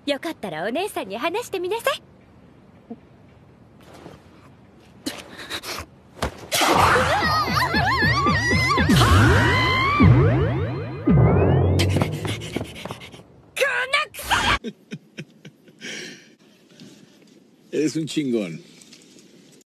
よかったらお姉さんに話してみなさい。 Eres un chingón.